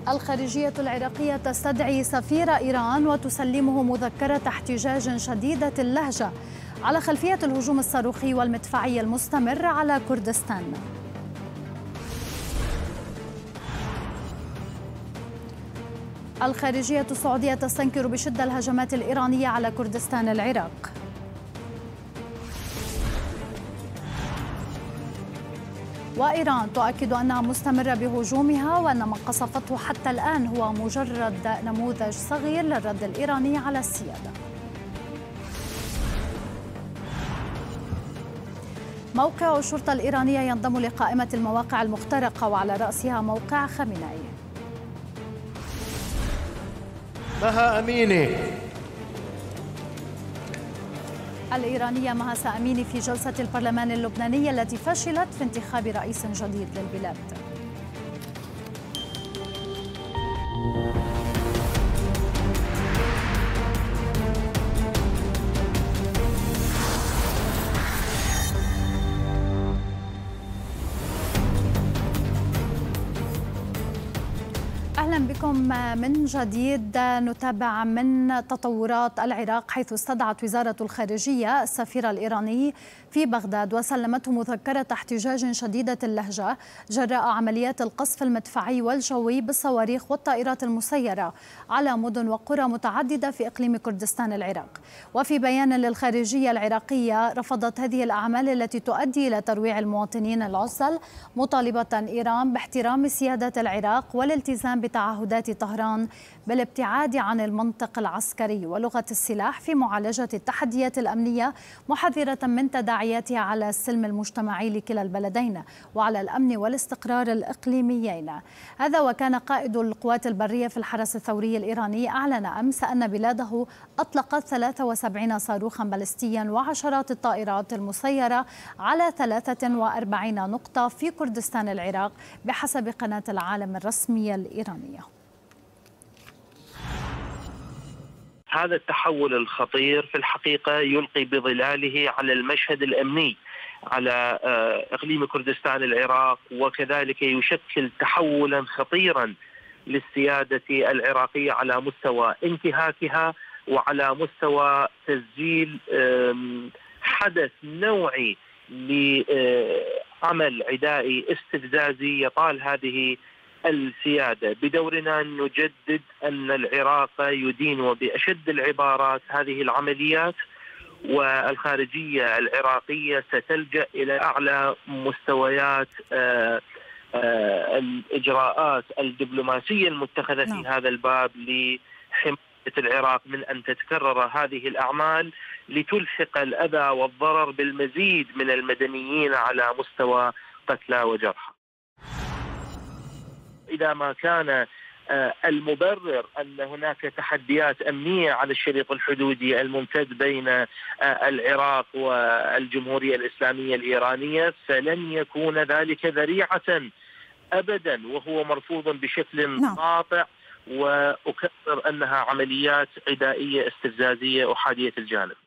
الخارجية العراقية تستدعي سفير إيران وتسلمه مذكرة احتجاج شديدة اللهجة على خلفية الهجوم الصاروخي والمدفعي المستمر على كردستان. الخارجية السعودية تستنكر بشدة الهجمات الإيرانية على كردستان العراق. وإيران تؤكد أنها مستمرة بهجومها وأن ما قصفته حتى الآن هو مجرد نموذج صغير للرد الإيراني على السيادة. موقع الشرطة الإيرانية ينضم لقائمة المواقع المخترقة وعلى رأسها موقع خامنئي. مها أميني. الإيرانية مهسا أميني في جلسة البرلمان اللبناني التي فشلت في انتخاب رئيس جديد للبلاد. أهلا بكم من جديد. نتابع من تطورات العراق، حيث استدعت وزارة الخارجية السفير الإيراني في بغداد وسلمته مذكرة احتجاج شديدة اللهجة جراء عمليات القصف المدفعي والجوي بالصواريخ والطائرات المسيرة على مدن وقرى متعددة في إقليم كردستان العراق. وفي بيان للخارجية العراقية رفضت هذه الأعمال التي تؤدي إلى ترويع المواطنين العزل، مطالبة إيران باحترام سيادة العراق والالتزام بتعهدات طهران بالابتعاد عن المنطق العسكري ولغة السلاح في معالجة التحديات الأمنية، محذرة من تداعياتها على السلم المجتمعي لكلا البلدين وعلى الأمن والاستقرار الإقليميين. هذا وكان قائد القوات البرية في الحرس الثوري الإيراني أعلن أمس أن بلاده أطلقت 73 صاروخا بلستيا وعشرات الطائرات المسيرة على 43 نقطة في كردستان العراق بحسب قناة العالم الرسمية الإيرانية. هذا التحول الخطير في الحقيقة يلقي بظلاله على المشهد الأمني على إقليم كردستان العراق، وكذلك يشكل تحولا خطيرا للسيادة العراقية على مستوى انتهاكها وعلى مستوى تسجيل حدث نوعي لعمل عدائي استفزازي يطال هذه السيادة. بدورنا نجدد أن العراق يدين بأشد العبارات هذه العمليات، والخارجية العراقية ستلجأ إلى أعلى مستويات الإجراءات الدبلوماسية المتخذة في هذا الباب لحماية العراق من أن تتكرر هذه الأعمال لتلحق الأذى والضرر بالمزيد من المدنيين على مستوى قتلى وجرحى. إذا ما كان المبرر أن هناك تحديات أمنية على الشريط الحدودي الممتد بين العراق والجمهورية الإسلامية الإيرانية، فلن يكون ذلك ذريعة أبدا، وهو مرفوض بشكل قاطع، وأكرر أنها عمليات عدائية استفزازية أحادية الجانب.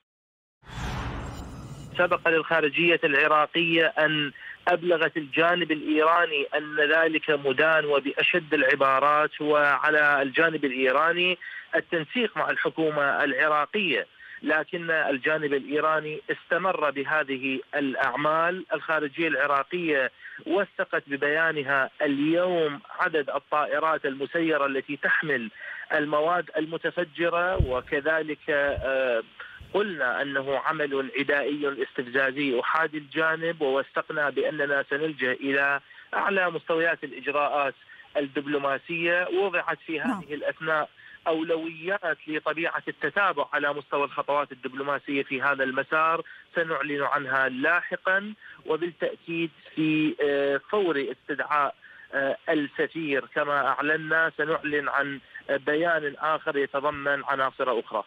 سبق للخارجية العراقية أن أبلغت الجانب الإيراني أن ذلك مدان وبأشد العبارات، وعلى الجانب الإيراني التنسيق مع الحكومة العراقية، لكن الجانب الإيراني استمر بهذه الأعمال. الخارجية العراقية وثقت ببيانها اليوم عدد الطائرات المسيرة التي تحمل المواد المتفجرة، وكذلك قلنا أنه عمل عدائي استفزازي أحادي الجانب، ووثقنا بأننا سنلجأ إلى أعلى مستويات الإجراءات الدبلوماسية. وضعت في هذه الأثناء أولويات لطبيعة التتابع على مستوى الخطوات الدبلوماسية في هذا المسار، سنعلن عنها لاحقا، وبالتأكيد في فور استدعاء السفير كما أعلنا سنعلن عن بيان آخر يتضمن عناصر أخرى.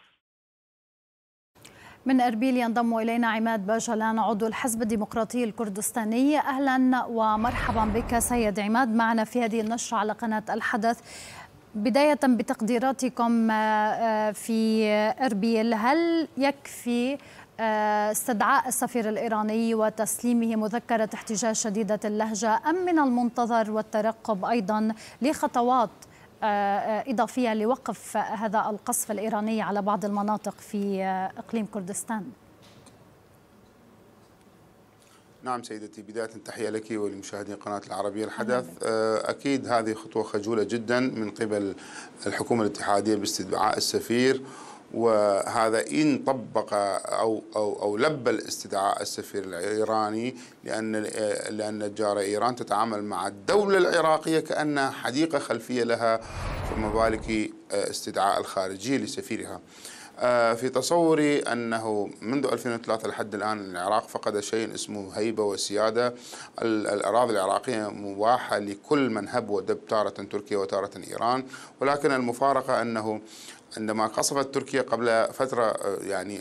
من أربيل ينضم إلينا عماد باجلان عضو الحزب الديمقراطي الكردستاني. أهلا ومرحبا بك سيد عماد معنا في هذه النشرة على قناة الحدث. بداية بتقديراتكم في أربيل، هل يكفي استدعاء السفير الإيراني وتسليمه مذكرة احتجاج شديدة اللهجة، أم من المنتظر والترقب أيضا لخطوات إضافية لوقف هذا القصف الإيراني على بعض المناطق في إقليم كردستان؟ نعم سيدتي، بداية تحية لك ولمشاهدين قناة العربية الحدث. أكيد هذه خطوة خجولة جدا من قبل الحكومة الاتحادية باستدعاء السفير، وهذا إن طبق أو لبى الاستدعاء السفير الإيراني، لأن جارة إيران تتعامل مع الدولة العراقية كأنها حديقة خلفية لها، فما بالك استدعاء الخارجية لسفيرها. في تصوري أنه منذ 2003 لحد الآن العراق فقد شيء اسمه هيبة وسيادة. الأراضي العراقية مباحة لكل من هب ودب، تارة تركيا وتارة إيران، ولكن المفارقة أنه عندما قصفت تركيا قبل فترة يعني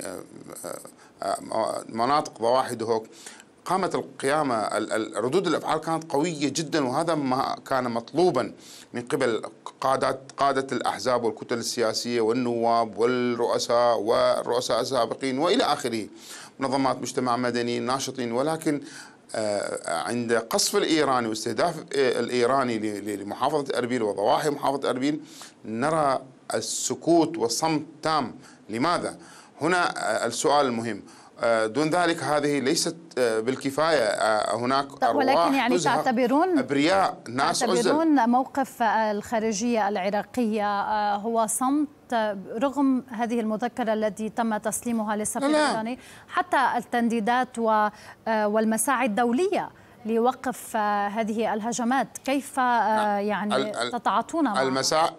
مناطق ضواحي دهوك، قامت القيامة، ردود الأفعال كانت قوية جدا، وهذا ما كان مطلوبا من قبل قادة الأحزاب والكتل السياسية والنواب والرؤساء السابقين وإلى آخره، منظمات مجتمع مدني، ناشطين. ولكن عند قصف الإيراني واستهداف الإيراني لمحافظة أربيل وضواحي محافظة أربيل نرى السكوت والصمت تام. لماذا؟ هنا السؤال المهم. دون ذلك هذه ليست بالكفاية. هناك ولكن يعني تعتبرون أبرياء، ناس تعتبرون موقف الخارجية العراقية هو صمت رغم هذه المذكرة التي تم تسليمها للسفير الإيراني، حتى التنديدات والمساعي الدولية لوقف هذه الهجمات، كيف يعني تتعاطون معها؟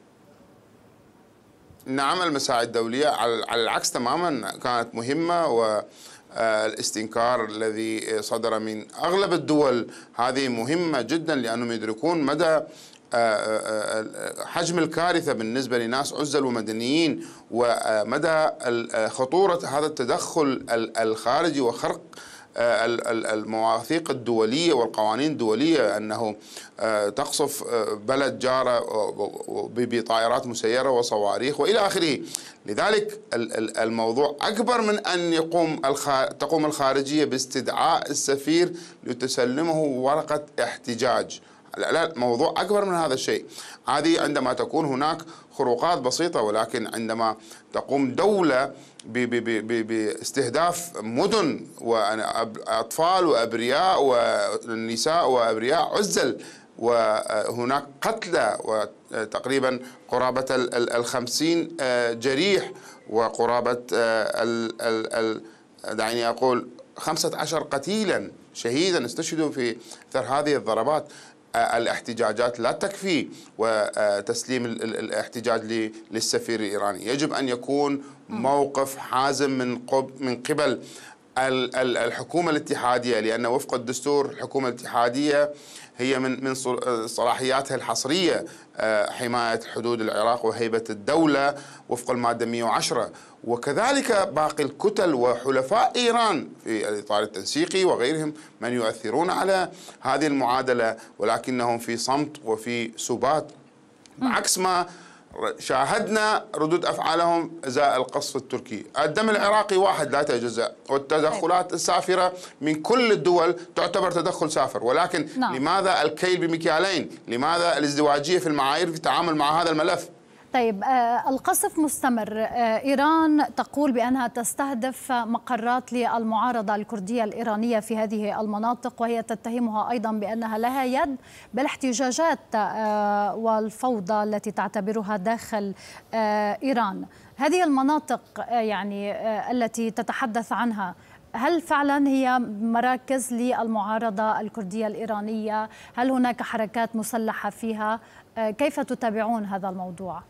نعم، المساعي الدولية على العكس تماما كانت مهمة، والاستنكار الذي صدر من أغلب الدول هذه مهمة جدا، لأنهم يدركون مدى حجم الكارثة بالنسبة لناس عزل ومدنيين، ومدى خطورة هذا التدخل الخارجي وخرق المواثيق الدولية والقوانين الدولية، أنه تقصف بلد جارة بطائرات مسيرة وصواريخ وإلى آخره. لذلك الموضوع أكبر من أن تقوم الخارجية باستدعاء السفير لتسلمه ورقة احتجاج. لا، الموضوع أكبر من هذا الشيء. هذه عندما تكون هناك خروقات بسيطة، ولكن عندما تقوم دولة باستهداف مدن وأطفال وأبرياء ونساء وأبرياء عزل، وهناك قتلى وتقريبا قرابة 50 جريح، وقرابة دعني أقول 15 قتيلا شهيدا استشهدوا في اثر هذه الضربات. الاحتجاجات لا تكفي، وتسليم الاحتجاج للسفير الإيراني يجب أن يكون موقف حازم من قبل الحكومة الاتحادية، لأن وفق الدستور الحكومة الاتحادية هي من صلاحياتها الحصرية حماية حدود العراق وهيبة الدولة وفق المادة 110، وكذلك باقي الكتل وحلفاء إيران في الإطار التنسيقي وغيرهم من يؤثرون على هذه المعادلة، ولكنهم في صمت وفي سبات، عكس ما شاهدنا ردود أفعالهم إزاء القصف التركي. الدم العراقي واحد لا يتجزأ، والتدخلات السافرة من كل الدول تعتبر تدخل سافر، ولكن لماذا الكيل بمكيالين؟ لماذا الازدواجية في المعايير في التعامل مع هذا الملف؟ طيب، القصف مستمر. إيران تقول بأنها تستهدف مقرات للمعارضة الكردية الإيرانية في هذه المناطق، وهي تتهمها أيضا بأنها لها يد بالاحتجاجات والفوضى التي تعتبرها داخل إيران. هذه المناطق يعني التي تتحدث عنها، هل فعلا هي مراكز للمعارضة الكردية الإيرانية؟ هل هناك حركات مسلحة فيها؟ كيف تتابعون هذا الموضوع؟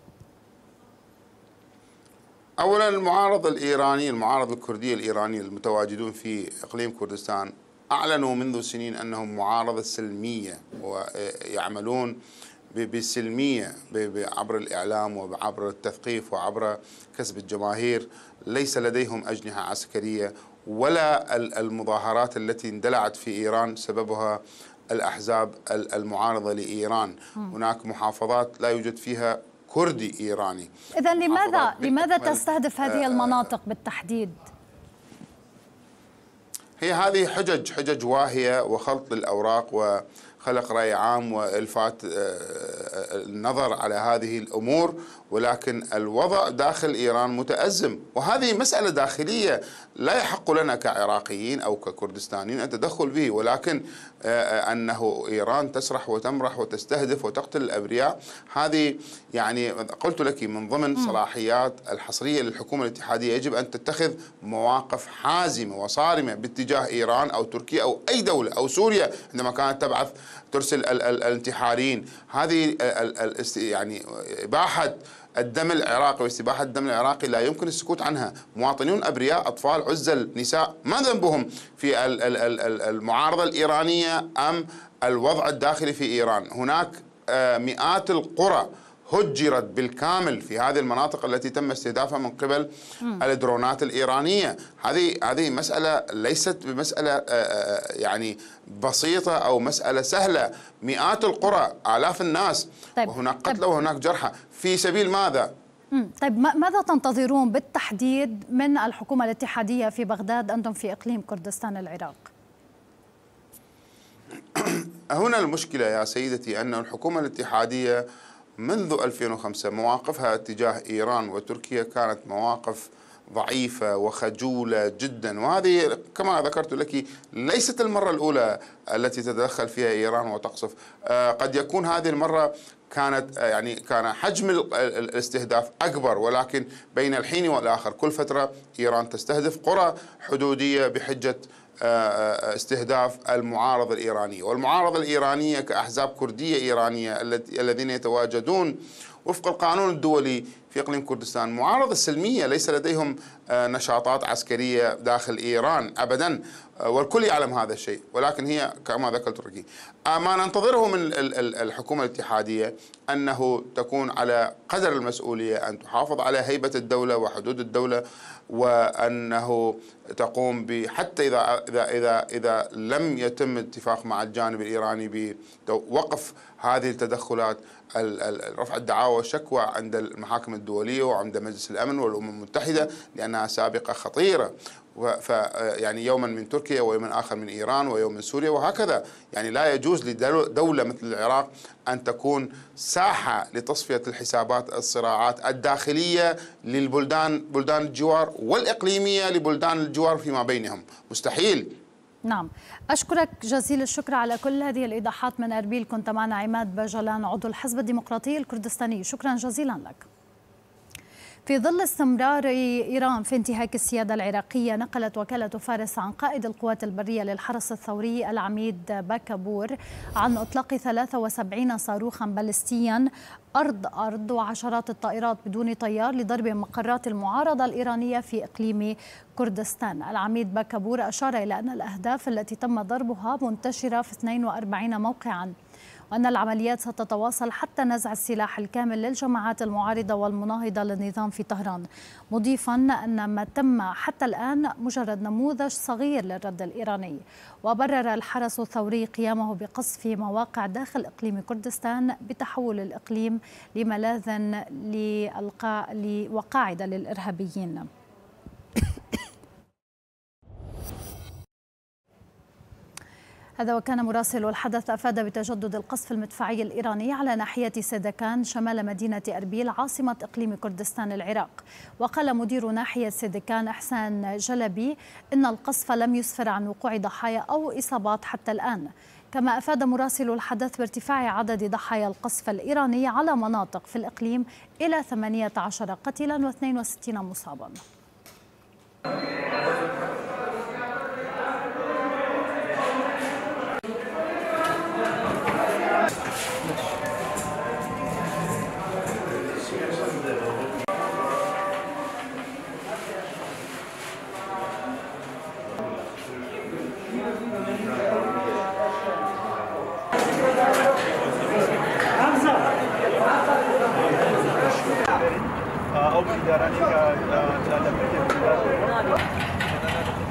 أولا، المعارض الكردية الإيرانية المتواجدون في إقليم كردستان أعلنوا منذ سنين أنهم معارضة سلمية، ويعملون بالسلمية عبر الإعلام وعبر التثقيف وعبر كسب الجماهير. ليس لديهم أجنحة عسكرية ولا المظاهرات التي اندلعت في إيران سببها الأحزاب المعارضة لإيران. هناك محافظات لا يوجد فيها كردي إيراني. إذن لماذا تستهدف هذه المناطق بالتحديد؟ هذه حجج واهية وخلط للأوراق وخلق رأي عام وإلفات النظر على هذه الأمور، ولكن الوضع داخل إيران متأزم، وهذه مسألة داخلية لا يحق لنا كعراقيين أو ككردستانيين التدخل به، ولكن أنه إيران تسرح وتمرح وتستهدف وتقتل الأبرياء، هذه يعني قلت لك من ضمن صلاحيات الحصرية للحكومة الاتحادية. يجب أن تتخذ مواقف حازمة وصارمة باتجاه إيران أو تركيا أو أي دولة أو سوريا عندما كانت تبعث ترسل الانتحاريين. هذه يعني إباحة الدم العراقي واستباحة الدم العراقي لا يمكن السكوت عنها. مواطنون أبرياء، أطفال، عزل، نساء، ما ذنبهم في المعارضة الإيرانية أم الوضع الداخلي في إيران؟ هناك مئات القرى هجرت بالكامل في هذه المناطق التي تم استهدافها من قبل الدرونات الإيرانية. هذه مسألة ليست بمسألة يعني بسيطة أو مسألة سهلة. مئات القرى، آلاف الناس، وهناك قتلى وهناك جرحى في سبيل ماذا؟ طيب ماذا تنتظرون بالتحديد من الحكومة الاتحادية في بغداد أنتم في إقليم كردستان العراق؟ هنا المشكلة يا سيدتي أن الحكومة الاتحادية منذ 2005 مواقفها تجاه إيران وتركيا كانت مواقف ضعيفة وخجولة جدا، وهذه كما ذكرت لك ليست المرة الأولى التي تتدخل فيها إيران وتقصف. قد يكون هذه المرة كان حجم الاستهداف أكبر، ولكن بين الحين والآخر كل فترة إيران تستهدف قرى حدودية بحجة استهداف المعارضة الإيرانية. والمعارضة الإيرانية كأحزاب كردية إيرانية الذين يتواجدون وفق القانون الدولي في إقليم كردستان معارضة سلمية، ليس لديهم نشاطات عسكرية داخل إيران أبدا، والكل يعلم هذا الشيء. ولكن هي كما ذكرت لك ما ننتظره من الحكومة الاتحادية أنه تكون على قدر المسؤولية، أن تحافظ على هيبة الدولة وحدود الدولة، وأنه تقوم حتى إذا لم يتم اتفاق مع الجانب الإيراني بوقف هذه التدخلات، رفع الدعاوى والشكوى عند المحاكم الدولية وعند مجلس الأمن والأمم المتحدة، لأنها سابقة خطيرة. يعني يوما من تركيا ويوما آخر من إيران ويوم من سوريا وهكذا. يعني لا يجوز لدولة مثل العراق أن تكون ساحة لتصفية الحسابات الصراعات الداخلية بلدان الجوار والإقليمية لبلدان الجوار فيما بينهم، مستحيل. نعم، أشكرك جزيل الشكر على كل هذه الإيضاحات من أربيل. كنت معنا عماد باجلان عضو الحزب الديمقراطي الكردستاني، شكرا جزيلا لك. في ظل استمرار إيران في انتهاك السيادة العراقية، نقلت وكالة فارس عن قائد القوات البرية للحرس الثوري العميد باكابور عن إطلاق 73 صاروخا باليستيا أرض وعشرات الطائرات بدون طيار لضرب مقرات المعارضة الإيرانية في إقليم كردستان. العميد باكابور أشار إلى أن الأهداف التي تم ضربها منتشرة في 42 موقعا، وأن العمليات ستتواصل حتى نزع السلاح الكامل للجماعات المعارضة والمناهضة للنظام في طهران، مضيفا أن ما تم حتى الآن مجرد نموذج صغير للرد الإيراني. وبرر الحرس الثوري قيامه بقصف مواقع داخل إقليم كردستان بتحول الإقليم لملاذ وقاعدة للإرهابيين. هذا وكان مراسل الحدث أفاد بتجدد القصف المدفعي الإيراني على ناحية سيدكان شمال مدينة أربيل عاصمة إقليم كردستان العراق. وقال مدير ناحية سيدكان إحسان جلبي إن القصف لم يسفر عن وقوع ضحايا أو إصابات حتى الآن. كما أفاد مراسل الحدث بارتفاع عدد ضحايا القصف الإيراني على مناطق في الإقليم إلى 18 قتيلا و62 مصابا. أو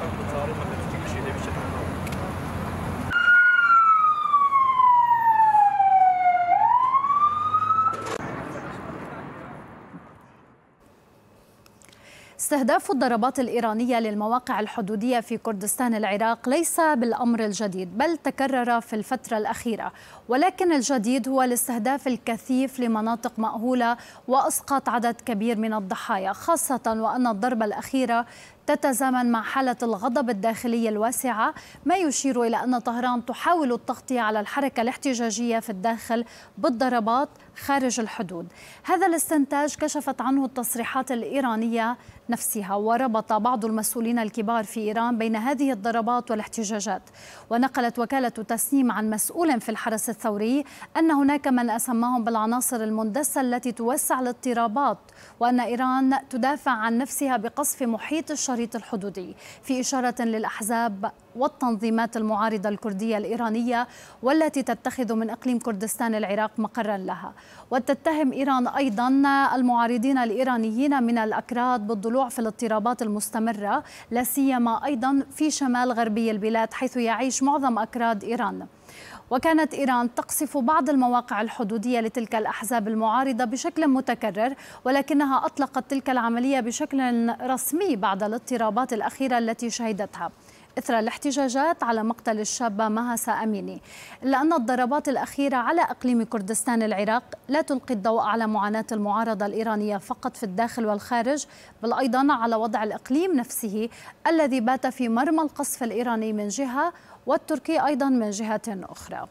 استهداف الضربات الإيرانية للمواقع الحدودية في كردستان العراق ليس بالأمر الجديد، بل تكرر في الفترة الأخيرة، ولكن الجديد هو الاستهداف الكثيف لمناطق مأهولة وأسقط عدد كبير من الضحايا، خاصة وأن الضربة الأخيرة تتزامن مع حالة الغضب الداخلي الواسعة، ما يشير إلى أن طهران تحاول التغطية على الحركة الاحتجاجية في الداخل بالضربات خارج الحدود. هذا الاستنتاج كشفت عنه التصريحات الإيرانية نفسها، وربط بعض المسؤولين الكبار في إيران بين هذه الضربات والاحتجاجات. ونقلت وكالة تسنيم عن مسؤول في الحرس الثوري أن هناك من أسماهم بالعناصر المندسة التي توسع الاضطرابات، وأن إيران تدافع عن نفسها بقصف محيط الشريط الحدودي، في إشارة للأحزاب والتنظيمات المعارضة الكردية الإيرانية والتي تتخذ من إقليم كردستان العراق مقرا لها. وتتهم إيران أيضا المعارضين الإيرانيين من الأكراد بالضلوع في الاضطرابات المستمرة، لا سيما أيضا في شمال غربي البلاد حيث يعيش معظم أكراد إيران. وكانت إيران تقصف بعض المواقع الحدودية لتلك الأحزاب المعارضة بشكل متكرر، ولكنها أطلقت تلك العملية بشكل رسمي بعد الاضطرابات الأخيرة التي شهدتها إثر الاحتجاجات على مقتل الشابة مهسا أميني. إلا أن الضربات الأخيرة على إقليم كردستان العراق لا تلقي الضوء على معاناة المعارضة الإيرانية فقط في الداخل والخارج، بل أيضا على وضع الإقليم نفسه الذي بات في مرمى القصف الإيراني من جهة والتركي أيضا من جهة أخرى.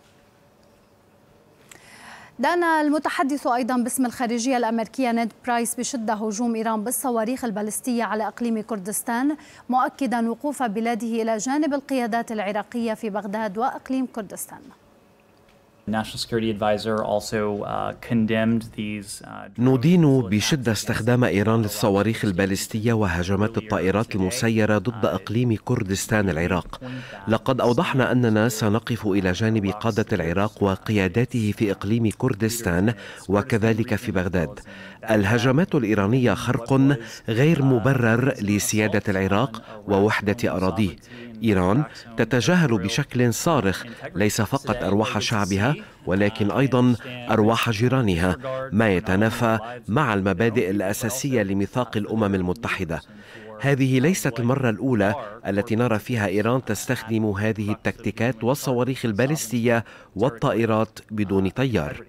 دان المتحدث أيضا باسم الخارجية الأمريكية نيد برايس بشدة هجوم إيران بالصواريخ البالستية على إقليم كردستان، مؤكدا وقوف بلاده إلى جانب القيادات العراقية في بغداد وإقليم كردستان. ندين بشدة استخدام إيران للصواريخ البالستية وهجمات الطائرات المسيرة ضد إقليم كردستان العراق. لقد أوضحنا أننا سنقف إلى جانب قادة العراق وقياداته في إقليم كردستان وكذلك في بغداد. الهجمات الإيرانية خرق غير مبرر لسيادة العراق ووحدة أراضيه. إيران تتجاهل بشكل صارخ ليس فقط أرواح شعبها ولكن أيضا أرواح جيرانها، ما يتنافى مع المبادئ الأساسية لميثاق الأمم المتحدة. هذه ليست المرة الأولى التي نرى فيها إيران تستخدم هذه التكتيكات والصواريخ البالستية والطائرات بدون طيار.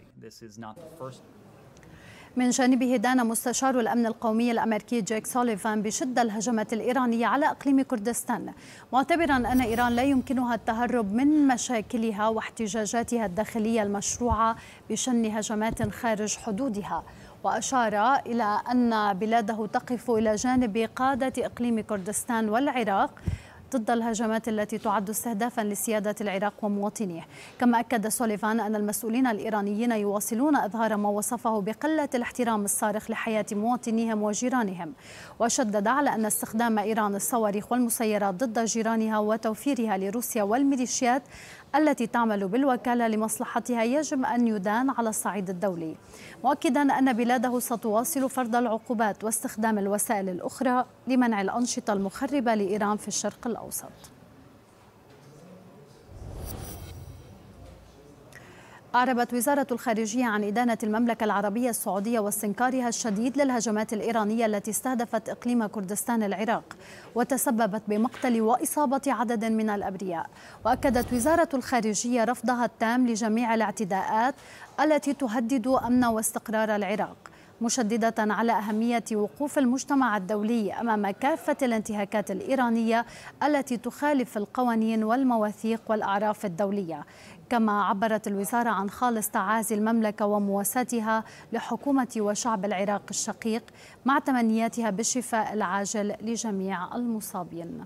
من جانبه دان مستشار الأمن القومي الأمريكي جيك سوليفان بشدة الهجمات الإيرانية على إقليم كردستان، معتبرا أن إيران لا يمكنها التهرب من مشاكلها واحتجاجاتها الداخلية المشروعة بشن هجمات خارج حدودها. وأشار إلى أن بلاده تقف إلى جانب قادة إقليم كردستان والعراق ضد الهجمات التي تعد استهدافا لسيادة العراق ومواطنيه. كما أكد سوليفان أن المسؤولين الإيرانيين يواصلون إظهار ما وصفه بقلة الاحترام الصارخ لحياة مواطنيهم وجيرانهم، وشدد على أن استخدام إيران الصواريخ والمسيرات ضد جيرانها وتوفيرها لروسيا والميليشيات التي تعمل بالوكالة لمصلحتها يجب أن يدان على الصعيد الدولي، مؤكدا أن بلاده ستواصل فرض العقوبات واستخدام الوسائل الأخرى لمنع الأنشطة المخربة لإيران في الشرق الأوسط. أعربت وزارة الخارجية عن إدانة المملكة العربية السعودية واستنكارها الشديد للهجمات الإيرانية التي استهدفت إقليم كردستان العراق وتسببت بمقتل وإصابة عدد من الأبرياء. وأكدت وزارة الخارجية رفضها التام لجميع الاعتداءات التي تهدد أمن واستقرار العراق، مشددة على أهمية وقوف المجتمع الدولي أمام كافة الانتهاكات الإيرانية التي تخالف القوانين والمواثيق والأعراف الدولية. كما عبرت الوزارة عن خالص تعازي المملكة ومواساتها لحكومة وشعب العراق الشقيق، مع تمنياتها بالشفاء العاجل لجميع المصابين.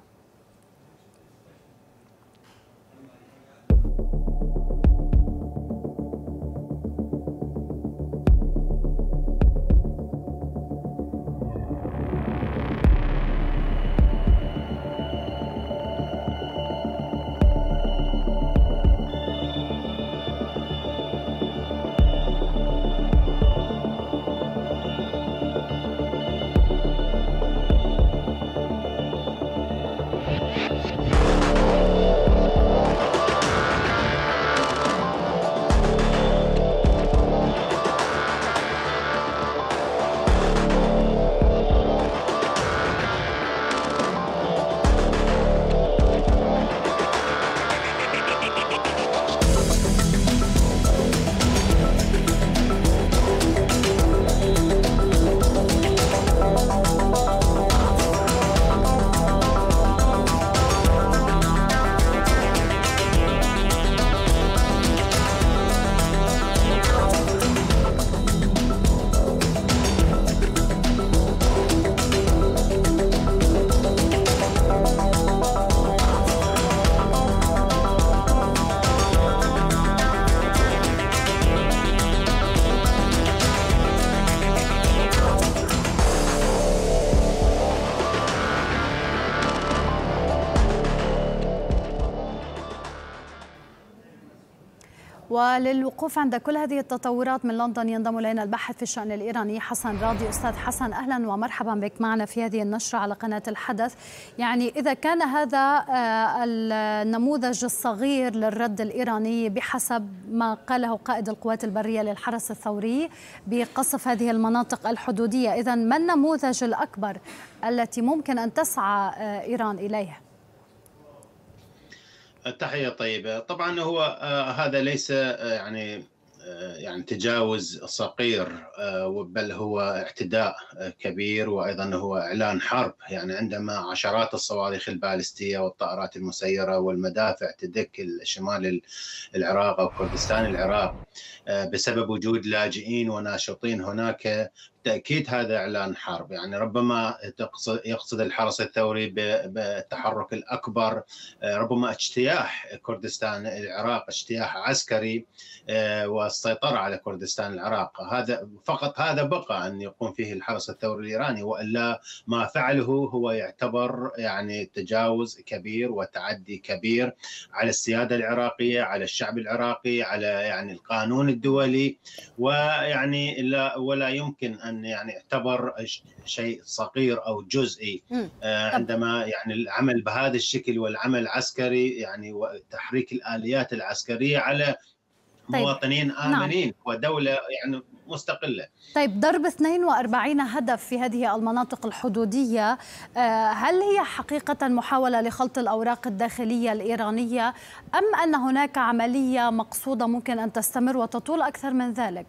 وللوقوف عند كل هذه التطورات من لندن ينضم إلينا الباحث في الشأن الإيراني حسن راضي. أستاذ حسن، أهلا ومرحبا بك معنا في هذه النشرة على قناة الحدث. يعني إذا كان هذا النموذج الصغير للرد الإيراني بحسب ما قاله قائد القوات البرية للحرس الثوري بقصف هذه المناطق الحدودية، إذا ما النموذج الأكبر التي ممكن أن تسعى إيران إليه؟ تحية طيبة. طبعا هو هذا ليس يعني تجاوز صغير، بل هو اعتداء كبير، وأيضا هو إعلان حرب. يعني عندما عشرات الصواريخ البالستية والطائرات المسيرة والمدافع تدك شمال العراق أو كردستان العراق بسبب وجود لاجئين وناشطين هناك، تأكيد هذا إعلان حرب. يعني ربما يقصد الحرس الثوري بالتحرك الأكبر ربما اجتياح كردستان العراق، اجتياح عسكري والسيطرة على كردستان العراق. هذا فقط هذا بقى أن يقوم فيه الحرس الثوري الإيراني، وإلا ما فعله هو يعتبر يعني تجاوز كبير وتعدي كبير على السيادة العراقية، على الشعب العراقي، على يعني القانون الدولي، ويعني ولا يمكن أن يعني يعتبر شيء صغير أو جزئي عندما يعني العمل بهذا الشكل والعمل عسكري، يعني وتحريك الآليات العسكرية على مواطنين آمنين. نعم. ودولة يعني مستقلة. طيب، ضرب 42 هدف في هذه المناطق الحدودية، هل هي حقيقة محاولة لخلط الأوراق الداخلية الإيرانية، أم أن هناك عملية مقصودة ممكن أن تستمر وتطول أكثر من ذلك؟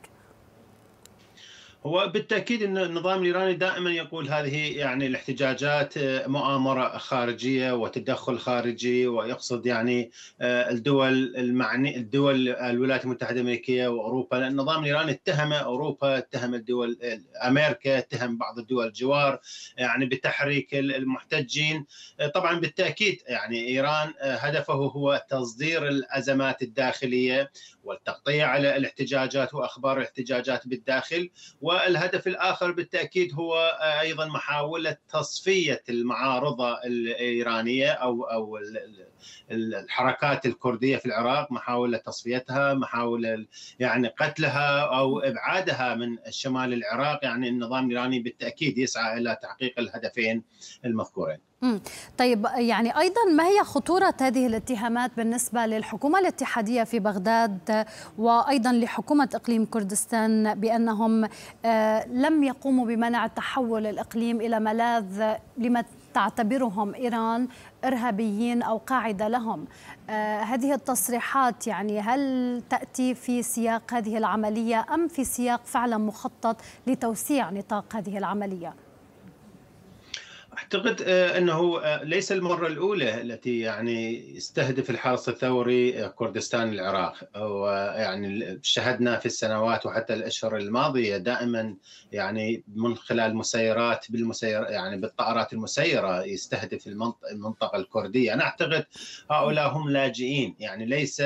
هو بالتأكيد أن النظام الإيراني دائما يقول هذه يعني الاحتجاجات مؤامرة خارجية وتدخل خارجي، ويقصد يعني الدول الولايات المتحدة الأمريكية وأوروبا، لأن النظام الإيراني اتهم أوروبا، اتهم الدول أمريكا، اتهم بعض الدول الجوار يعني بتحريك المحتجين. طبعا بالتأكيد يعني إيران هدفه هو تصدير الأزمات الداخلية والتغطية على الاحتجاجات وأخبار الاحتجاجات بالداخل. والهدف الآخر بالتأكيد هو أيضا محاولة تصفية المعارضة الإيرانية أو الحركات الكردية في العراق، محاولة تصفيتها، محاولة يعني قتلها أو إبعادها من شمال العراق. يعني النظام الإيراني بالتأكيد يسعى إلى تحقيق الهدفين المذكورين. طيب، يعني أيضا ما هي خطورة هذه الاتهامات بالنسبة للحكومة الاتحادية في بغداد وأيضا لحكومة إقليم كردستان بأنهم لم يقوموا بمنع التحول الإقليم إلى ملاذ لما تعتبرهم إيران إرهابيين أو قاعدة لهم؟ هذه التصريحات يعني هل تأتي في سياق هذه العملية أم في سياق فعلا مخطط لتوسيع نطاق هذه العملية؟ أعتقد أنه ليس المرة الأولى التي يعني يستهدف الحرس الثوري كردستان العراق، ويعني شهدنا في السنوات وحتى الأشهر الماضية دائما يعني من خلال يعني بالطائرات المسيرة يستهدف المنطقة الكردية. أنا أعتقد هؤلاء هم لاجئين، يعني ليس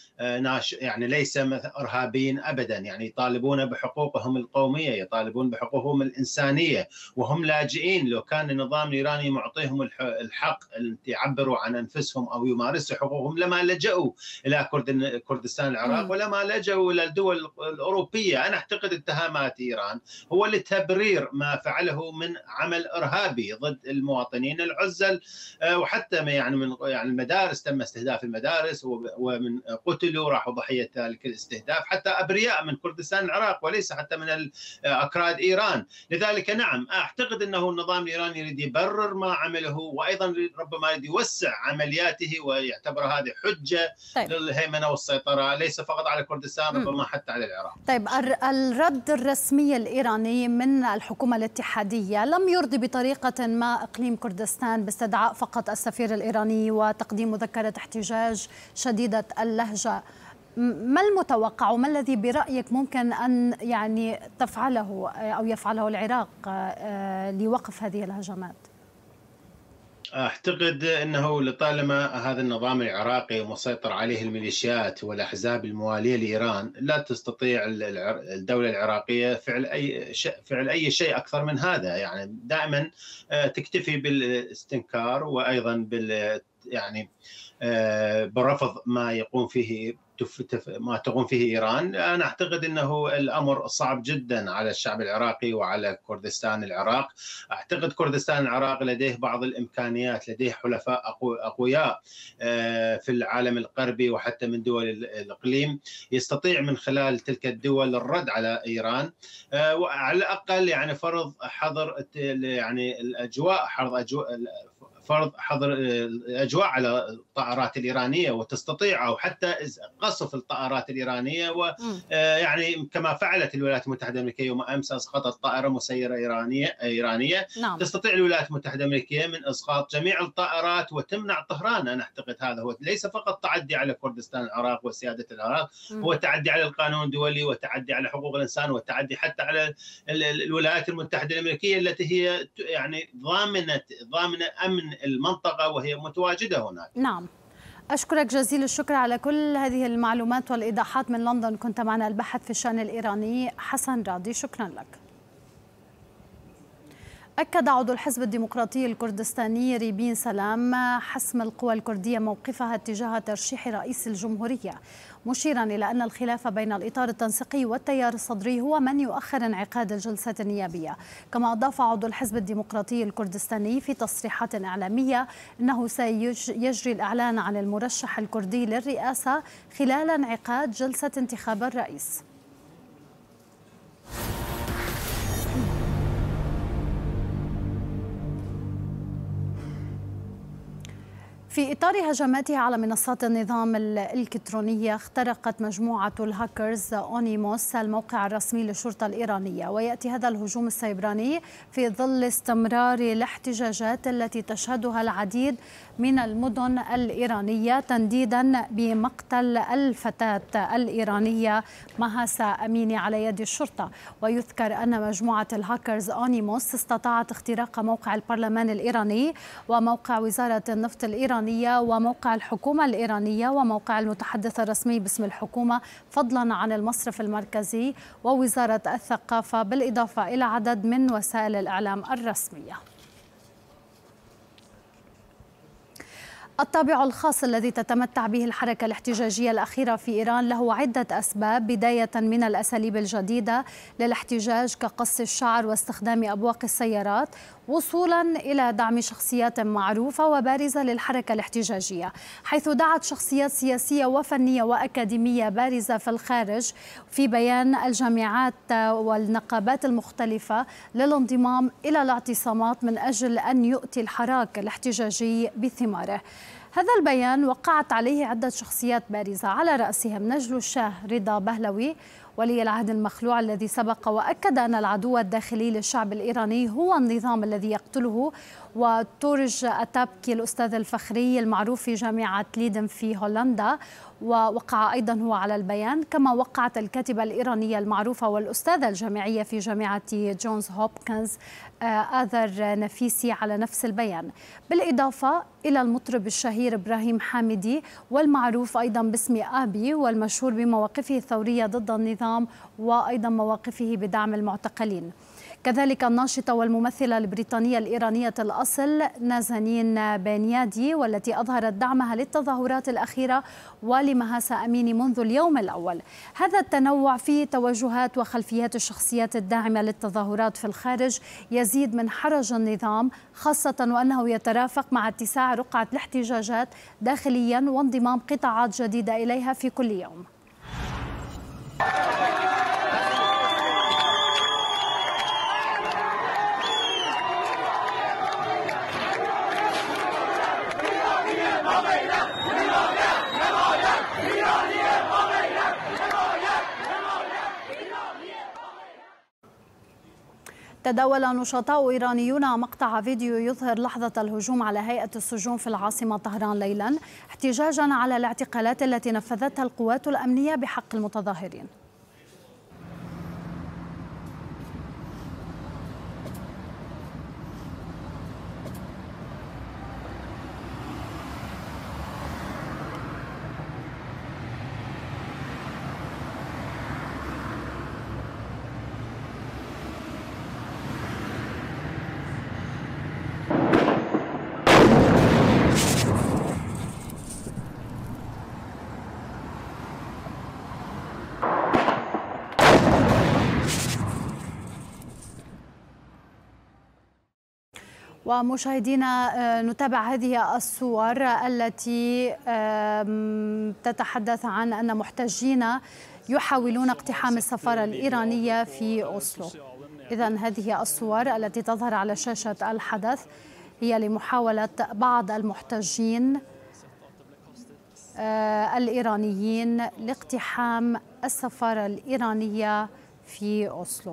إرهابيين أبدا، يعني يطالبون بحقوقهم القومية، يطالبون بحقوقهم الإنسانية، وهم لاجئين. لو كان النظام الإيراني معطيهم الحق أن يعبروا عن أنفسهم أو يمارسوا حقوقهم لما لجأوا إلى كردستان العراق ولما لجأوا إلى الدول الأوروبية. أنا أعتقد اتهامات إيران هو لتبرير ما فعله من عمل إرهابي ضد المواطنين العزل، وحتى يعني من المدارس، تم استهداف المدارس ومن قتلوا راحوا ضحية ذلك الاستهداف حتى أبرياء من كردستان العراق وليس حتى من أكراد إيران. لذلك نعم أعتقد أنه النظام الإيراني يريد يبرر ما عمله، وأيضا ربما يريد يوسع عملياته ويعتبر هذه حجة للهيمنة والسيطرة ليس فقط على كردستان، ربما حتى على العراق. طيب، الرد الرسمي الإيراني من الحكومة الاتحادية لم يرضي بطريقة ما إقليم كردستان باستدعاء فقط السفير الإيراني وتقديم مذكرة احتجاج شديدة اللهجة. ما المتوقع وما الذي برأيك ممكن أن يعني تفعله أو يفعله العراق لوقف هذه الهجمات؟ أعتقد أنه لطالما هذا النظام العراقي مسيطر عليه الميليشيات والأحزاب الموالية لإيران، لا تستطيع الدولة العراقية فعل أي شيء أكثر من هذا. يعني دائما تكتفي بالاستنكار وأيضا يعني برفض ما تقوم فيه إيران. أنا أعتقد أنه الأمر صعب جدا على الشعب العراقي وعلى كردستان العراق. أعتقد كردستان العراق لديه بعض الإمكانيات، لديه حلفاء أقوياء في العالم الغربي وحتى من دول الإقليم، يستطيع من خلال تلك الدول الرد على إيران، وعلى الأقل يعني فرض حظر يعني الأجواء، فرض حظر الأجواء على الطائرات الإيرانية، وتستطيع أو حتى قصف الطائرات الإيرانية، ويعني كما فعلت الولايات المتحدة الأمريكية يوم أمس أسقطت طائرة مسيرة إيرانية. نعم. تستطيع الولايات المتحدة الأمريكية من إسقاط جميع الطائرات وتمنع طهران. أنا أعتقد هذا هو ليس فقط تعدي على كردستان العراق وسيادة العراق، هو تعدي على القانون الدولي وتعدي على حقوق الإنسان وتعدي حتى على الولايات المتحدة الأمريكية التي هي يعني ضامنة أمن المنطقة وهي متواجدة هناك. نعم، أشكرك جزيل الشكر على كل هذه المعلومات والإيضاحات من لندن. كنت معنا الباحث في الشأن الإيراني حسن راضي، شكرا لك. أكد عضو الحزب الديمقراطي الكردستاني ريبين سلام حسم القوى الكردية موقفها تجاه ترشيح رئيس الجمهورية، مشيرا إلى أن الخلاف بين الإطار التنسيقي والتيار الصدري هو من يؤخر انعقاد الجلسة النيابية. كما أضاف عضو الحزب الديمقراطي الكردستاني في تصريحات إعلامية أنه سيجري الإعلان عن المرشح الكردي للرئاسة خلال انعقاد جلسة انتخاب الرئيس. في إطار هجماتها على منصات النظام الإلكترونية، اخترقت مجموعة الهاكرز أونيموس الموقع الرسمي للشرطة الإيرانية، ويأتي هذا الهجوم السيبراني في ظل استمرار الاحتجاجات التي تشهدها العديد من المدن الإيرانية تنديدا بمقتل الفتاة الإيرانية مهاسا أميني على يد الشرطة. ويذكر أن مجموعة الهاكرز أونيموس استطاعت اختراق موقع البرلمان الإيراني وموقع وزارة النفط الإيرانية وموقع الحكومة الإيرانية وموقع المتحدث الرسمي باسم الحكومة، فضلا عن المصرف المركزي ووزارة الثقافة، بالإضافة إلى عدد من وسائل الإعلام الرسمية. الطابع الخاص الذي تتمتع به الحركة الاحتجاجية الأخيرة في إيران له عدة أسباب، بداية من الأساليب الجديدة للاحتجاج كقص الشعر واستخدام أبواق السيارات، وصولا إلى دعم شخصيات معروفة وبارزة للحركة الاحتجاجية، حيث دعت شخصيات سياسية وفنية وأكاديمية بارزة في الخارج في بيان الجامعات والنقابات المختلفة للانضمام إلى الاعتصامات من أجل أن يؤتي الحراك الاحتجاجي بثماره. هذا البيان وقعت عليه عدة شخصيات بارزة، على رأسهم نجل الشاه رضا بهلوي ولي العهد المخلوع الذي سبق وأكد أن العدو الداخلي للشعب الإيراني هو النظام الذي يقتله، وتورج أتابكي الأستاذ الفخري المعروف في جامعة ليدن في هولندا ووقع أيضا هو على البيان، كما وقعت الكاتبة الإيرانية المعروفة والأستاذة الجامعية في جامعة جونز هوبكنز آذر نفيسي على نفس البيان، بالإضافة إلى المطرب الشهير إبراهيم حامدي والمعروف أيضا باسم آبي والمشهور بمواقفه الثورية ضد النظام وأيضا مواقفه بدعم المعتقلين. كذلك الناشطة والممثلة البريطانية الإيرانية الأصل نازنين بانيادي، والتي أظهرت دعمها للتظاهرات الأخيرة ولمهاسا أميني منذ اليوم الأول. هذا التنوع في توجهات وخلفيات الشخصيات الداعمة للتظاهرات في الخارج يزيد من حرج النظام، خاصة وأنه يترافق مع اتساع رقعة الاحتجاجات داخليا وانضمام قطاعات جديدة إليها في كل يوم. تداول نشطاء إيرانيون مقطع فيديو يظهر لحظة الهجوم على هيئة السجون في العاصمة طهران ليلا، احتجاجا على الاعتقالات التي نفذتها القوات الأمنية بحق المتظاهرين. ومشاهدينا نتابع هذه الصور التي تتحدث عن أن محتجين يحاولون اقتحام السفارة الإيرانية في أوسلو. إذن هذه الصور التي تظهر على شاشة الحدث هي لمحاولة بعض المحتجين الإيرانيين لاقتحام السفارة الإيرانية في أوسلو.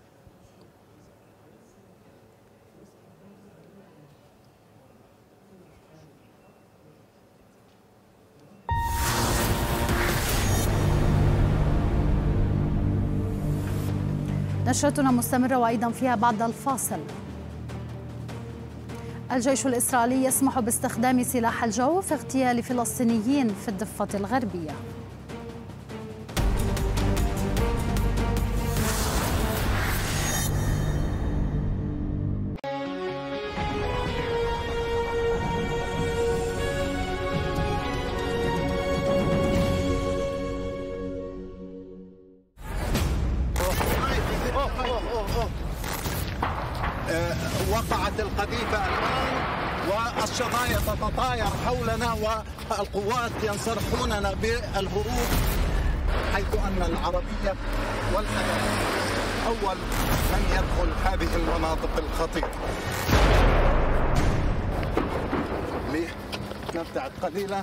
نشرتنا مستمرة وأيضا فيها بعد الفاصل. الجيش الإسرائيلي يسمح باستخدام سلاح الجو في اغتيال فلسطينيين في الضفة الغربية. وقعت القذيفة الآن والشظايا تتطاير حولنا والقوات ينصرفوننا بالهروب، حيث أن العربية والأمريكية أول من يدخل هذه المناطق الخطيرة. نبتعد قليلا.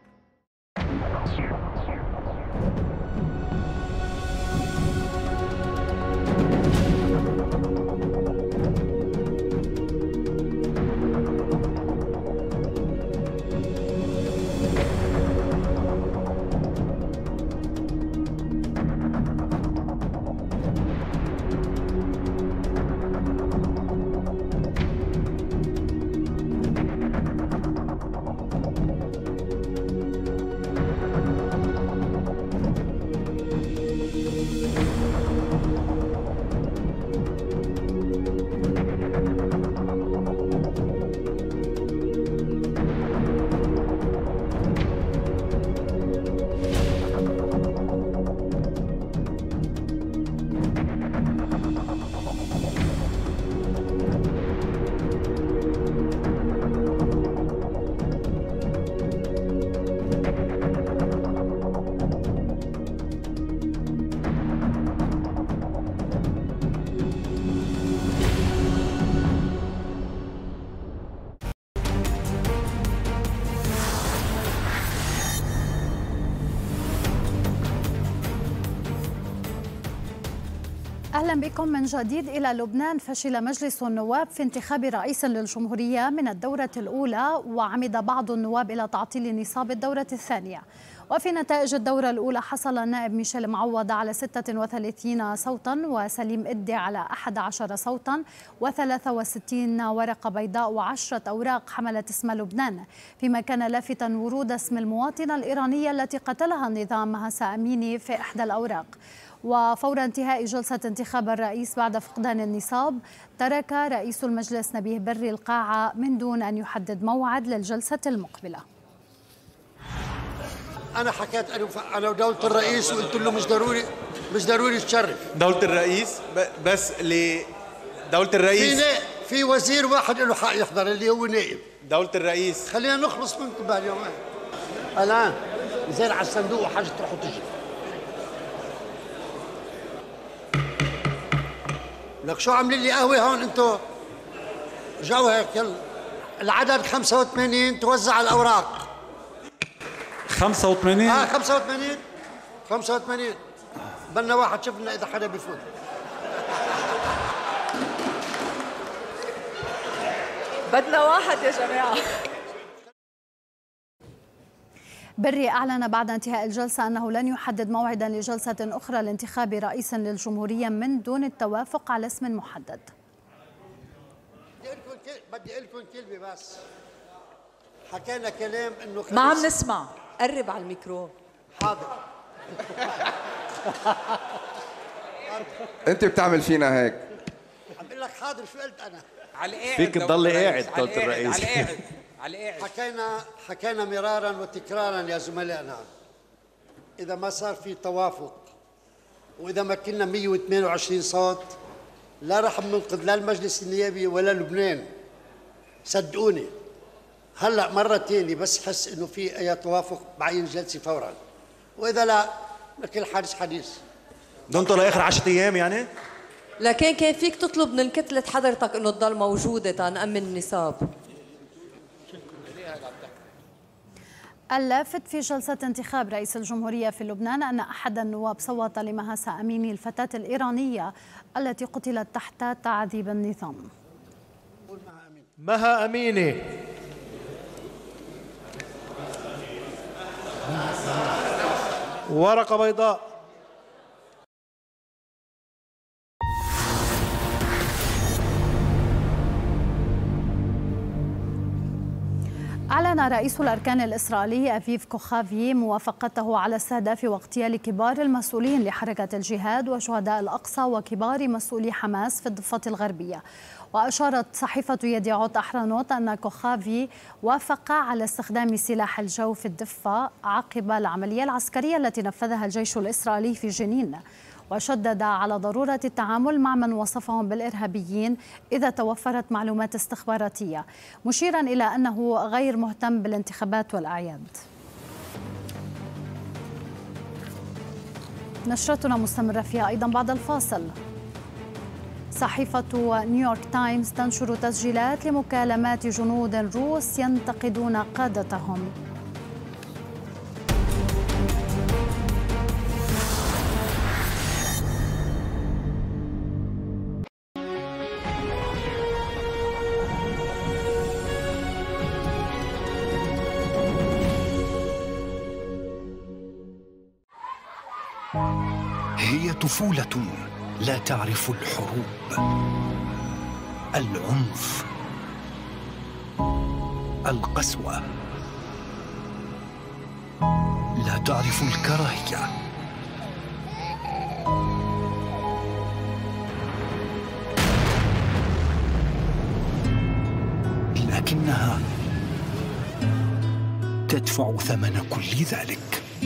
أهلا بكم من جديد إلى لبنان. فشل مجلس النواب في انتخاب رئيس للجمهورية من الدورة الأولى، وعمد بعض النواب إلى تعطيل نصاب الدورة الثانية. وفي نتائج الدورة الأولى حصل النائب ميشيل معوض على 36 صوتا، وسليم إدي على 11 صوتا، و63 ورقة بيضاء و10 أوراق حملت اسم لبنان، فيما كان لافتا ورود اسم المواطنة الإيرانية التي قتلها النظام مهسا أميني في إحدى الأوراق. وفور انتهاء جلسة انتخاب الرئيس بعد فقدان النصاب، ترك رئيس المجلس نبيه بري القاعة من دون أن يحدد موعد للجلسة المقبلة. أنا حكيت أنا ودولة الرئيس وقلت له مش ضروري تشرف دولة الرئيس، بس دولة الرئيس في وزير واحد له حق يحضر اللي هو نائب دولة الرئيس. خلينا نخلص منكم بهاليومين. الآن زين على الصندوق وحاجة تروح وتجي. لك شو عاملين لي قهوة هون انتو؟ جو هيك يلا. العدد 85 توزع الأوراق. 85 85 بدنا واحد، شوف لنا إذا حدا بيفوت. بدنا واحد يا جماعة. بري أعلن بعد انتهاء الجلسة أنه لن يحدد موعدا لجلسة أخرى لانتخاب رئيس للجمهورية من دون التوافق على اسم محدد. بدي أقول لكم كلمة بس. حكينا كلام إنه ما عم نسمع، قرب على الميكرو. حاضر. أنت بتعمل فينا هيك. عم بقول لك حاضر، شو قلت أنا؟ على القاعد فيك تضل قاعد دولة الرئيس. على القاعد. حكينا مرارا وتكرارا يا زملائنا، إذا ما صار في توافق وإذا ما كنا 128 صوت لا رح ننقذ لا المجلس النيابي ولا لبنان. صدقوني هلا مرة تاني بس حس انه في اي توافق بعين جلسة فورا، واذا لا لكل حادث حديث. دونتوا لاخر 10 ايام يعني؟ لكن كان فيك تطلب من كتلة حضرتك انه تضل موجودة تنأمن النصاب. اللافت في جلسة انتخاب رئيس الجمهورية في لبنان أن أحد النواب صوت لمهاسة أميني الفتاة الإيرانية التي قتلت تحت تعذيب النظام. مها أميني ورقة بيضاء. أعلن رئيس الأركان الإسرائيلي أفيف كوخافي موافقته على استهداف واغتيال كبار المسؤولين لحركة الجهاد وشهداء الأقصى وكبار مسؤولي حماس في الضفة الغربية. وأشارت صحيفة يديعوت أحرنوت أن كوخافي وافق على استخدام سلاح الجو في الضفة عقب العملية العسكرية التي نفذها الجيش الإسرائيلي في جنين، وشدد على ضرورة التعامل مع من وصفهم بالإرهابيين إذا توفرت معلومات استخباراتية، مشيرا إلى أنه غير مهتم بالانتخابات والأعياد. نشرتنا مستمرة فيها أيضا بعد الفاصل. صحيفة نيويورك تايمز تنشر تسجيلات لمكالمات جنود روس ينتقدون قادتهم. هي طفولة لا تعرف الحروب، العنف، القسوة، لا تعرف الكراهية. لكنها تدفع ثمن كل ذلك.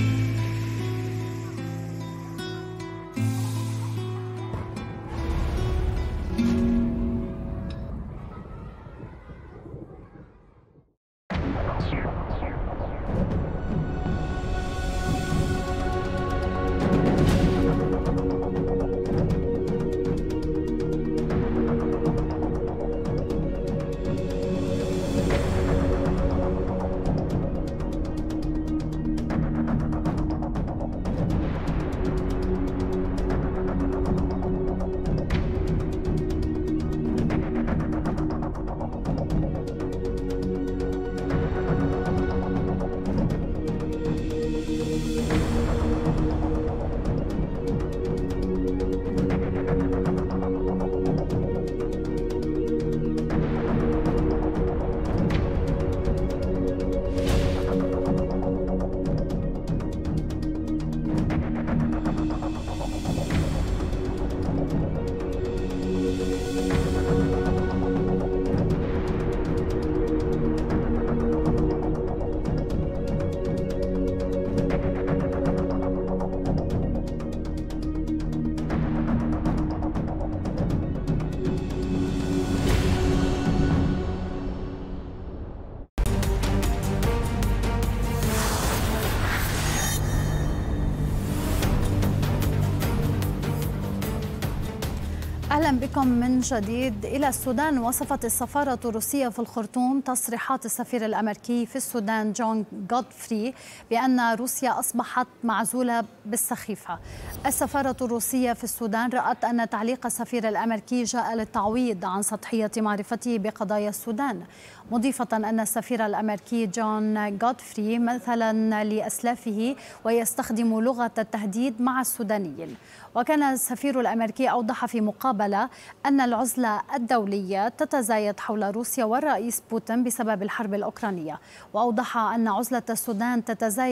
أهلا بكم من جديد. إلى السودان. وصفت السفارة الروسية في الخرطوم تصريحات السفير الأمريكي في السودان جون غودفري بأن روسيا أصبحت معزولة بالسخيفة. السفارة الروسية في السودان رأت أن تعليق السفير الأمريكي جاء للتعويض عن سطحية معرفته بقضايا السودان، مضيفة أن السفير الأمريكي جون غودفري مثلا لأسلافه ويستخدم لغة التهديد مع السودانيين. وكان السفير الأمريكي أوضح في مقابلة أن العزلة الدولية تتزايد حول روسيا والرئيس بوتين بسبب الحرب الأوكرانية، وأوضح أن عزلة السودان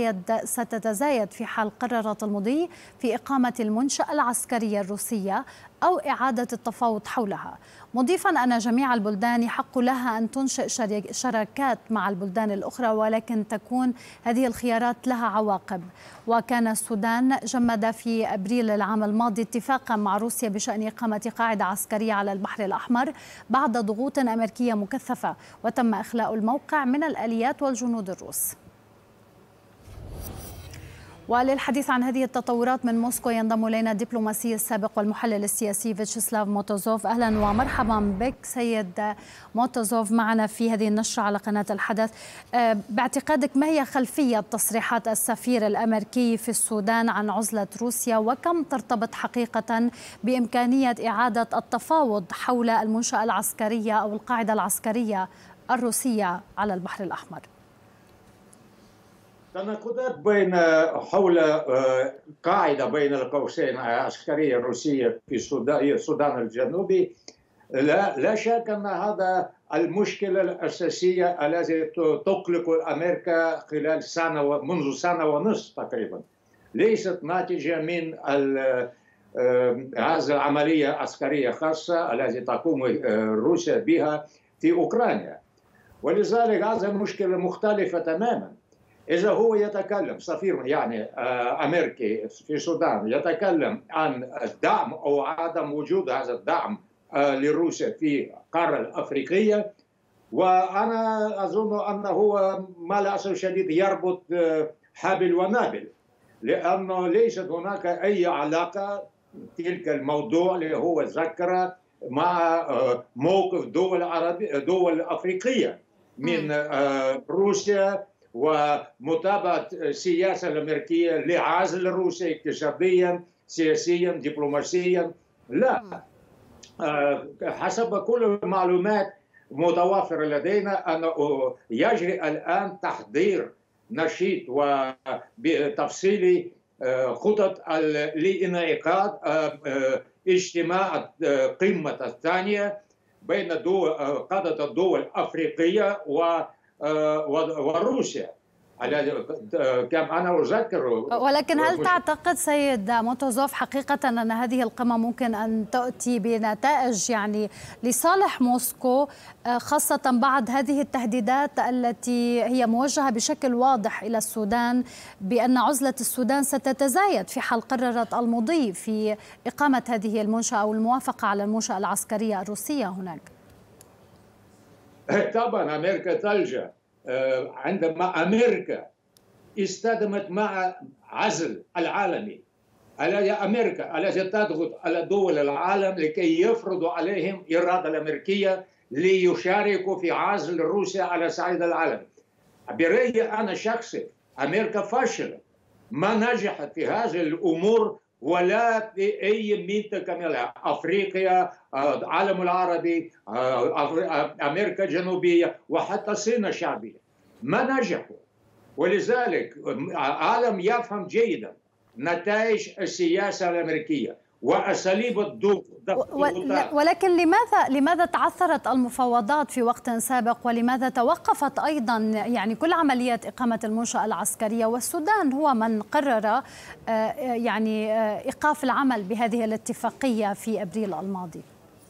ستتزايد في حال قررت المضي في إقامة المنشأة العسكرية الروسية أو إعادة التفاوض حولها، مضيفا أن جميع البلدان يحق لها أن تنشئ شراكات مع البلدان الأخرى، ولكن تكون هذه الخيارات لها عواقب. وكان السودان جمد في أبريل العام الماضي اتفاقا مع روسيا بشأن إقامة قاعدة عسكرية على البحر الأحمر بعد ضغوط أمريكية مكثفة، وتم إخلاء الموقع من الآليات والجنود الروس. وللحديث عن هذه التطورات من موسكو ينضم إلينا الدبلوماسي السابق والمحلل السياسي فيتشسلاف موتوزوف. أهلا ومرحبا بك سيد موتوزوف معنا في هذه النشرة على قناة الحدث. باعتقادك ما هي خلفية تصريحات السفير الأمريكي في السودان عن عزلة روسيا، وكم ترتبط حقيقة بإمكانية إعادة التفاوض حول المنشأة العسكرية أو القاعدة العسكرية الروسية على البحر الأحمر؟ تناقضات حول قاعدة بين القوسين عسكرية روسية في السودان الجنوبي. لا شك أن هذا المشكلة الأساسية التي تقلق أمريكا خلال منذ سنة ونصف تقريبا، ليست ناتجة من هذه العملية عسكرية خاصة التي تقوم روسيا بها في أوكرانيا، ولذلك هذه المشكلة مختلفة تماما. إذا هو يتكلم سفير أمريكي في السودان يتكلم عن الدعم أو عدم وجود هذا الدعم لروسيا في القارة الأفريقية، وأنا أظن أنه هو ما للأسف الشديد يربط حبل ونابل، لأنه ليست هناك أي علاقة تلك الموضوع اللي هو ذكر مع موقف دول أفريقية من روسيا ومتابعة السياسة الأمريكية لعزل روسيا اقتصاديا سياسيا دبلوماسيا. لا، حسب كل المعلومات المتوافرة لدينا أنه يجري الآن تحضير نشيط وتفصيلي خطط لإنعقاد اجتماع قمة الثانية بين قادة الدول الأفريقية وروسيا. كم أنا أذكر. ولكن هل تعتقد سيد موتوزوف حقيقة أن هذه القمة ممكن أن تأتي بنتائج لصالح موسكو، خاصة بعد هذه التهديدات التي هي موجهة بشكل واضح إلى السودان بأن عزلة السودان ستتزايد في حال قررت المضي في إقامة هذه المنشأة أو الموافقة على المنشأة العسكرية الروسية هناك؟ طبعا أمريكا تلجأ عندما أمريكا استخدمت مع عزل العالمي أمريكا التي تضغط على دول العالم لكي يفرضوا عليهم الإرادة الأمريكية ليشاركوا في عزل روسيا على صعيد العالم. برأيي أنا شخصي أمريكا فشلت، ما نجحت في هذه الأمور ولا في أي منطقة منها، أفريقيا، العالم العربي، أمريكا الجنوبية وحتى الصين الشعبية ما نجحوا. ولذلك العالم يفهم جيدا نتائج السياسة الأمريكية وأساليب الضغط. ولكن لماذا تعثرت المفاوضات في وقت سابق، ولماذا توقفت أيضا كل عمليات إقامة المنشأة العسكرية، والسودان هو من قرر إيقاف العمل بهذه الاتفاقية في أبريل الماضي؟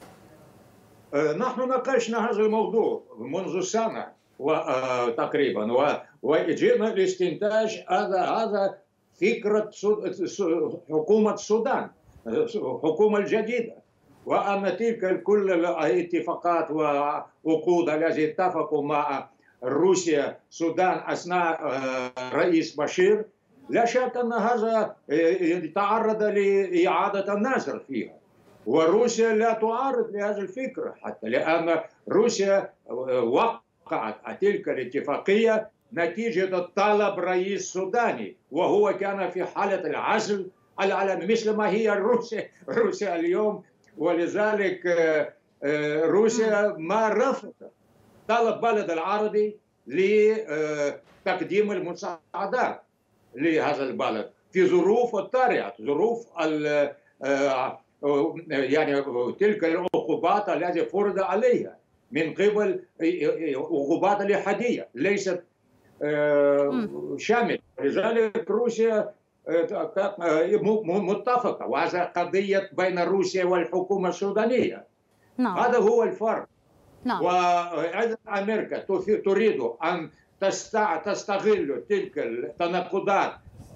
نحن ناقشنا هذا الموضوع منذ سنة تقريبا وجئنا لاستنتاج هذا فكرة حكومة السودان، الحكومة الجديدة، وأن تلك كل الاتفاقات وعقود التي اتفقوا مع روسيا السودان أثناء رئيس بشير لا شك أن هذا تعرض لإعادة النظر فيها، وروسيا لا تعارض لهذه الفكرة حتى لأن روسيا وقعت تلك الاتفاقية نتيجة طلب رئيس سوداني، وهو كان في حالة العزل العالمي مثل ما هي روسيا اليوم. ولذلك روسيا ما رفضت طلب البلد العربي لتقديم المساعدات لهذا البلد في ظروف طارئة، ظروف تلك العقوبات التي فرض عليها من قبل عقوبات الاتحادية ليست شامل. لذلك روسيا متفقة، وهذا قضية بين روسيا والحكومة السودانية. نعم. هذا هو الفرق. نعم. وأيضا أمريكا تريد أن تستغل تلك التناقضات،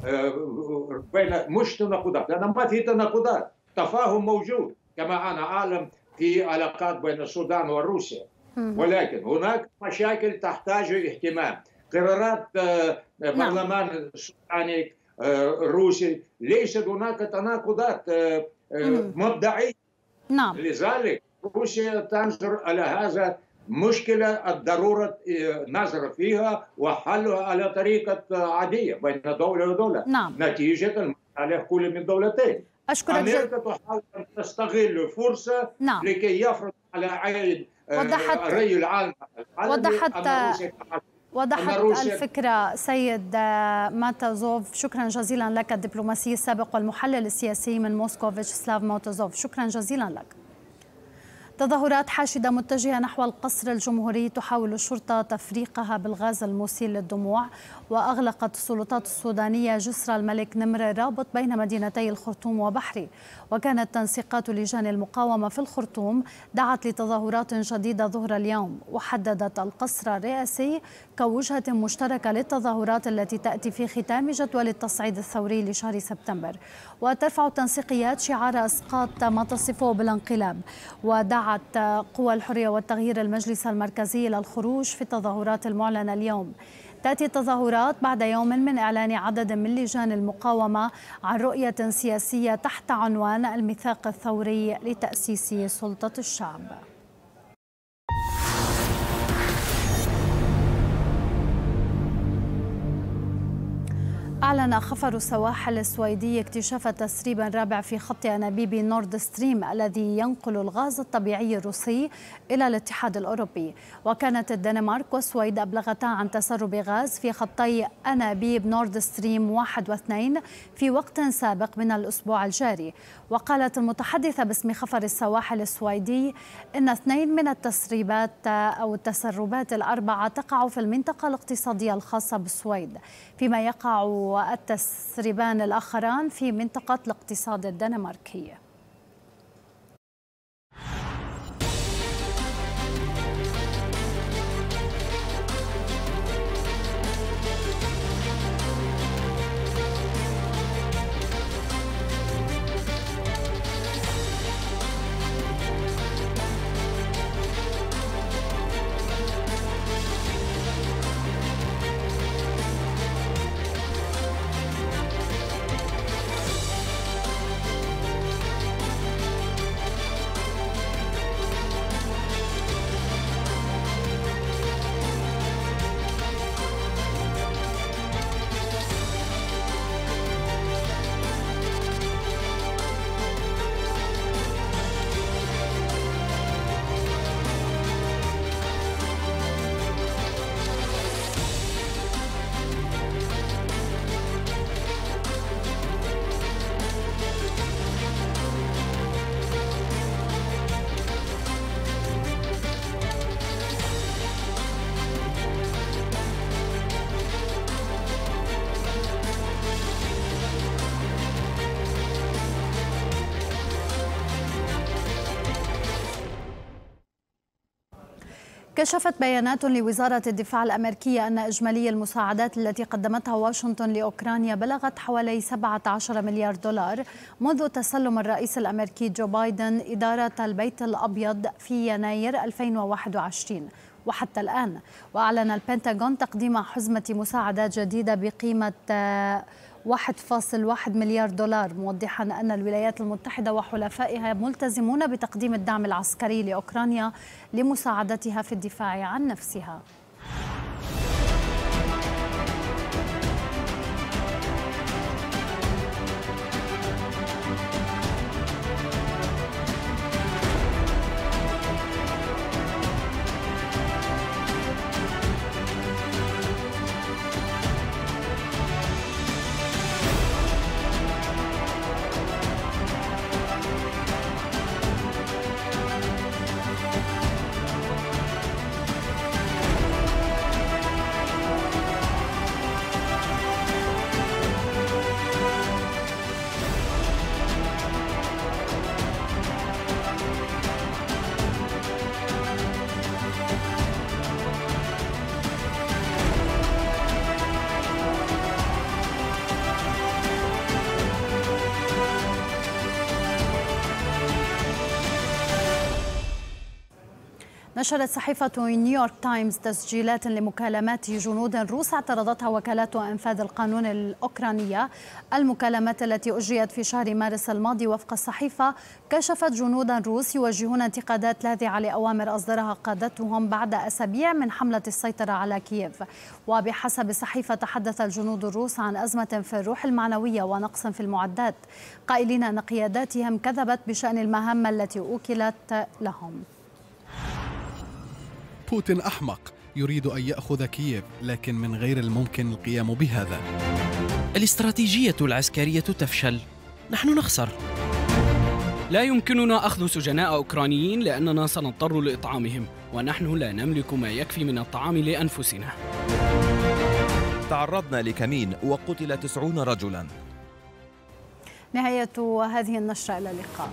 مش تناقضات، لأن ما في تناقضات، تفاهم موجود كما أنا أعلم في علاقات بين السودان وروسيا، ولكن هناك مشاكل تحتاج اهتمام. قرارات البرلمان السوداني الروسي ليست هناك تناقضات مبدئية. نعم. لذلك روسيا تنظر على هذا مشكلة الضرورة نظر فيها وحلها على طريقة عادية بين دولة ودولة. نعم. نتيجة على كل من دولتين. أشكرك. أمريكا تحاول أن تستغل فرصة. نعم. لكي يفرض على عين الرأي العام. وضحت الفكرة سيد ماتازوف. شكرا جزيلا لك، الدبلوماسي السابق والمحلل السياسي من موسكو فيتشسلاف ماتازوف، شكرا جزيلا لك. تظاهرات حاشدة متجهة نحو القصر الجمهوري تحاول الشرطة تفريقها بالغاز المسيل للدموع، وأغلقت السلطات السودانية جسر الملك نمر الرابط بين مدينتي الخرطوم وبحري. وكانت تنسيقات لجان المقاومة في الخرطوم دعت لتظاهرات جديدة ظهر اليوم، وحددت القصر الرئاسي كوجهة مشتركة للتظاهرات التي تأتي في ختام جدول التصعيد الثوري لشهر سبتمبر. وترفع التنسيقيات شعار إسقاط ما تصفه بالانقلاب. ودعت قوى الحرية والتغيير المجلس المركزي إلى الخروج في التظاهرات المعلنة اليوم. تأتي التظاهرات بعد يوم من إعلان عدد من لجان المقاومة عن رؤية سياسية تحت عنوان الميثاق الثوري لتأسيس سلطة الشعب. أعلن خفر السواحل السويدي اكتشاف تسريب رابع في خط أنابيب نورد ستريم الذي ينقل الغاز الطبيعي الروسي إلى الاتحاد الأوروبي. وكانت الدنمارك والسويد أبلغتا عن تسرب غاز في خطي أنابيب نورد ستريم 1 و2 في وقت سابق من الأسبوع الجاري. وقالت المتحدثة باسم خفر السواحل السويدي إن 2 من التسريبات أو التسربات الأربعة تقع في المنطقة الاقتصادية الخاصة بالسويد، فيما يقع التسريبان الآخران في منطقة الاقتصاد الدنماركية. كشفت بيانات لوزارة الدفاع الأمريكية أن إجمالي المساعدات التي قدمتها واشنطن لأوكرانيا بلغت حوالي 17 مليار دولار منذ تسلم الرئيس الأمريكي جو بايدن إدارة البيت الأبيض في يناير 2021 وحتى الآن. وأعلن البنتاغون تقديم حزمة مساعدات جديدة بقيمة 1.1 مليار دولار، موضحا أن الولايات المتحدة وحلفائها ملتزمون بتقديم الدعم العسكري لأوكرانيا لمساعدتها في الدفاع عن نفسها. نشرت صحيفة نيويورك تايمز تسجيلات لمكالمات جنود روس اعترضتها وكالات إنفاذ القانون الأوكرانية. المكالمات التي أجريت في شهر مارس الماضي وفق الصحيفة كشفت جنودا روس يوجهون انتقادات لاذعة لأوامر أصدرها قادتهم بعد أسابيع من حملة السيطرة على كييف. وبحسب الصحيفة تحدث الجنود الروس عن أزمة في الروح المعنوية ونقص في المعدات، قائلين أن قياداتهم كذبت بشأن المهام التي أوكلت لهم. بوتين أحمق، يريد أن يأخذ كييف، لكن من غير الممكن القيام بهذا. الاستراتيجية العسكرية تفشل، نحن نخسر. لا يمكننا أخذ سجناء أوكرانيين لأننا سنضطر لإطعامهم، ونحن لا نملك ما يكفي من الطعام لأنفسنا. تعرضنا لكمين وقتل 90 رجلا. نهاية هذه النشرة، إلى اللقاء.